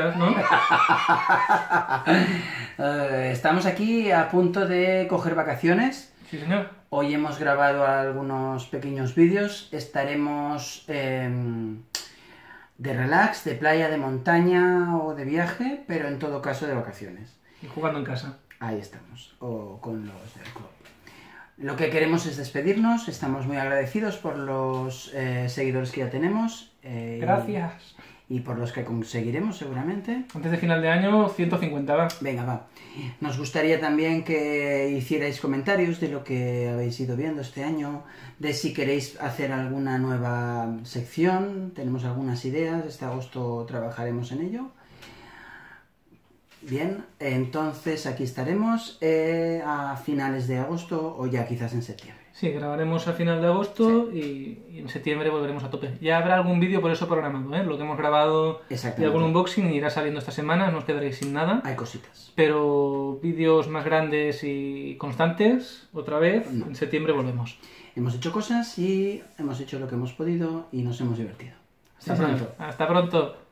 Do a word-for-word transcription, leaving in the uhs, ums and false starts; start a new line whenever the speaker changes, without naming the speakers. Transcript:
estás, ¿no?
Eh, estamos aquí a punto de coger vacaciones.
Sí, señor.
Hoy hemos grabado algunos pequeños vídeos. Estaremos eh, de relax, de playa, de montaña o de viaje, pero en todo caso de vacaciones.
Y jugando en casa.
Ahí estamos, o con los del club. Lo que queremos es despedirnos. Estamos muy agradecidos por los eh, seguidores que ya tenemos. Eh,
Gracias.
Y, y por los que conseguiremos seguramente.
Antes de final de año, ciento cincuenta, va.
Venga, va. Nos gustaría también que hicierais comentarios de lo que habéis ido viendo este año, de si queréis hacer alguna nueva sección. Tenemos algunas ideas, este agosto trabajaremos en ello. Bien, entonces aquí estaremos eh, a finales de agosto o ya quizás en septiembre.
Sí, grabaremos a final de agosto sí. y, y en septiembre volveremos a tope. Ya habrá algún vídeo por eso programado, ¿eh? Lo que hemos grabado y algún unboxing irá saliendo esta semana, no os quedaréis sin nada.
Hay cositas.
Pero vídeos más grandes y constantes, otra vez, no. En septiembre volvemos.
Hemos hecho cosas y hemos hecho lo que hemos podido y nos hemos divertido. Hasta
Sí,
pronto.
Hasta pronto.